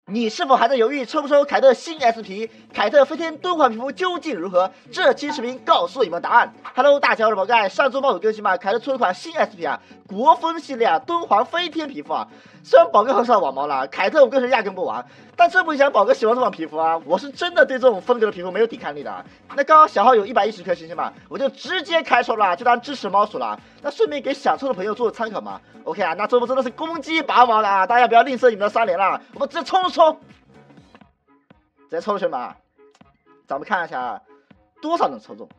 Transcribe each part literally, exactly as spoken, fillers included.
你是否还在犹豫抽不抽凯特新 S P？ 凯特飞天敦煌皮肤究竟如何？这期视频告诉你们答案。Hello， 大家好，我是宝盖。上周爆有更新嘛，凯特出了款新 S P 啊，国风系列啊，敦煌飞天皮肤啊。虽然宝哥很少玩猫了，凯特我个人压根不玩，但这不影响宝哥喜欢这款皮肤啊。我是真的对这种风格的皮肤没有抵抗力的。那刚刚小号有一百一十颗星星嘛，我就直接开抽了，就当支持猫鼠了。那顺便给想抽的朋友做参考嘛。OK 啊，那这波真的是攻击拔毛了啊，大家不要吝啬你们的三连了，我们直接冲冲！直接抽去嘛，咱们看一下多少能抽中。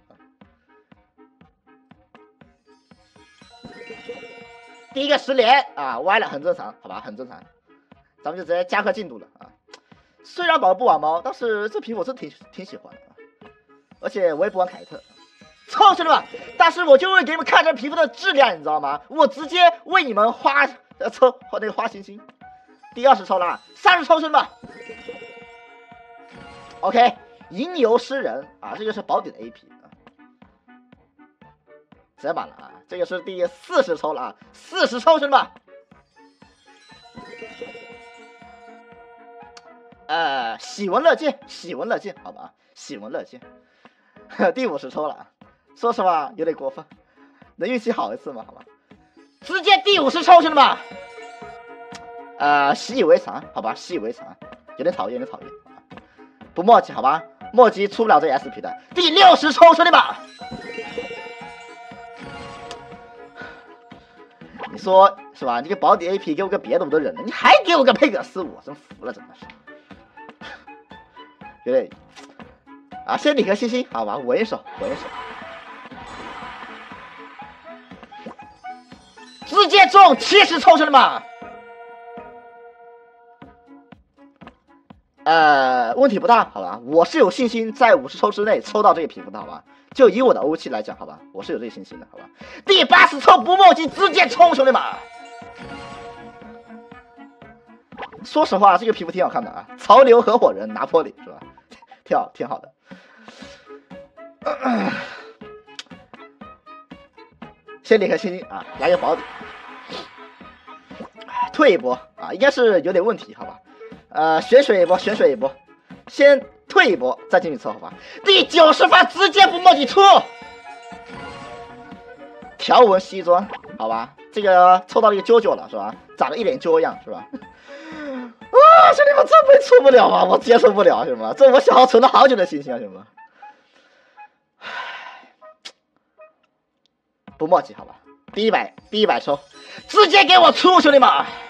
第一个十连啊，歪了，很正常，好吧，很正常。咱们就直接加快进度了啊。虽然宝宝不玩猫，但是这皮我真挺挺喜欢的啊，而且我也不玩凯特。抽兄弟们，但是我就会给你们看这皮肤的质量，你知道吗？我直接为你们花呃抽那个花星星。第二十抽了，三十抽兄弟们。OK， 吟游诗人啊，这个是宝典的 A P 啊，直接满了啊，这个是第四十抽了啊，四十抽兄弟们。呃，喜闻乐见，喜闻乐见，好吧，喜闻乐见。第五十抽了啊，说实话有点过分，能运气好一次吗？好吧，直接第五十抽兄弟们。呃，习以为常，好吧，习以为常，有点讨厌，有点讨厌。不墨迹好吧，墨迹出不了这 S P 的。第六十抽兄弟们，你说是吧？你个保底 A P 给我个别的我都忍了，你还给我个佩格斯五，真服了，真的是。有点啊，先领颗星星好吧，稳一手，稳一手，直接中七十抽兄弟们。呃，问题不大，好吧，我是有信心在五十抽之内抽到这个皮肤的，好吧？就以我的欧气来讲，好吧，我是有这个信心的，好吧？第八十抽不墨迹，直接冲，兄弟们！说实话，这个皮肤挺好看的啊，潮流合伙人拿破里是吧？挺好，挺好的。呃、先领颗星星啊，来个保底，退一波啊，应该是有点问题，好吧？呃，玄水一波，玄水一波，先退一波，再进去抽，好吧？第九十发直接不墨迹出，条纹西装，好吧？这个抽到了一个啾啾了，是吧？长得一脸啾样，是吧？啊，兄弟们，这杯出不了啊，我接受不了，兄弟们，这我小号存了好久的星星啊，兄弟们。不墨迹，好吧？第一百，第一百抽，直接给我出，兄弟们！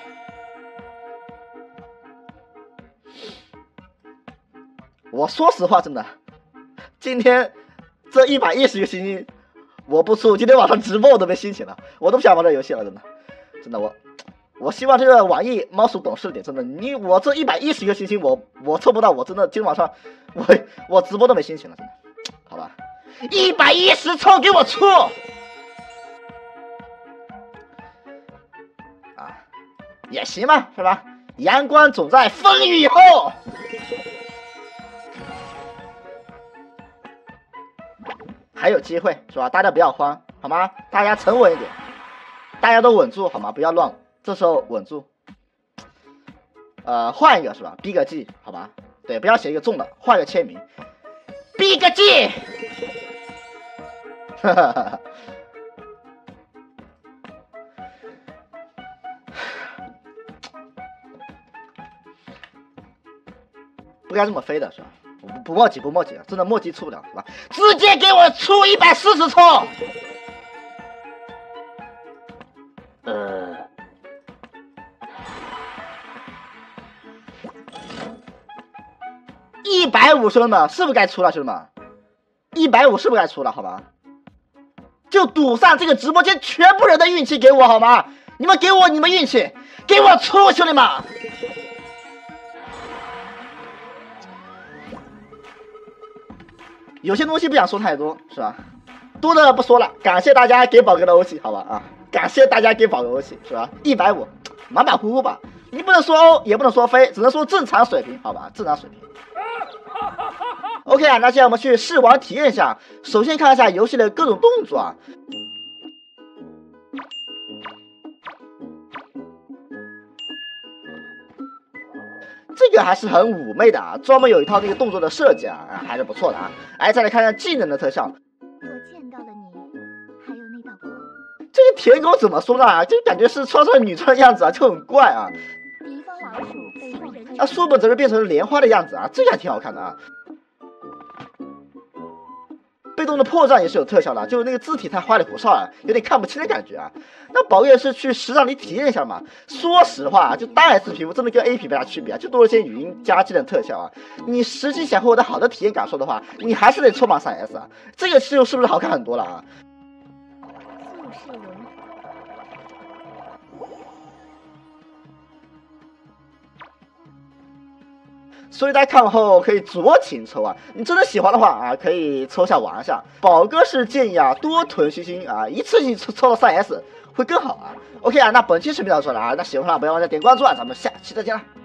我说实话，真的，今天这一百一十个星星我不出，今天晚上直播我都没心情了，我都不想玩这游戏了，真的，真的，我我希望这个网易猫鼠懂事点，真的，你我这一百一十个星星我我抽不到，我真的今天晚上我我直播都没心情了，真的，好吧，一百一十抽给我出啊，也行嘛，是吧？阳光总在风雨以后。还有机会是吧？大家不要慌，好吗？大家沉稳一点，大家都稳住，好吗？不要乱，这时候稳住。呃，换一个是吧？逼个 G， 好吧？对，不要写一个中的，换个签名，逼个 G。哈哈哈。不该这么飞的是吧？不不墨迹不墨迹真的墨迹出不了是吧？直接给我出一百四十抽，呃，一百五兄弟们，是不是该出了兄弟们？一百五是不是该出了？好吧，就赌上这个直播间全部人的运气给我好吗？你们给我你们运气，给我出兄弟们！有些东西不想说太多，是吧？多的不说了，感谢大家给宝哥的欧气，好吧啊！感谢大家给宝哥欧气，是吧？一百五，马马虎虎吧，你不能说欧，也不能说飞，只能说正常水平，好吧？正常水平。OK 啊，那现在我们去试玩体验一下。首先看一下游戏的各种动作啊。 这个还是很妩媚的啊，专门有一套那个动作的设计啊，还是不错的啊。哎，再来看看技能的特效。 我见到了你，还有那道光。 这个舔狗怎么说呢？就感觉是穿上女装的样子啊，就很怪啊。 敌方老鼠被放人。 啊，书本则是变成了莲花的样子啊，这个还挺好看的啊。被动的破绽也是有特效的，就是那个字体太花里胡哨了，有点看不清的感觉啊。那宝月是去实让你体验一下嘛。说实话，就大 S 皮肤真的跟 A 皮没啥区别啊，就多了些语音加技能特效啊。你实际想获得好的体验感受的话，你还是得抽榜 三 S 啊。这个是是不是好看很多了啊？ 宿世文。 所以大家看完后可以酌情抽啊，你真的喜欢的话啊，可以抽下玩一下。宝哥是建议啊，多囤星星啊，一次性抽抽到 三 S 会更好啊。OK 啊，那本期视频到这了啊，那喜欢的话不要忘记点关注啊，咱们下期再见了。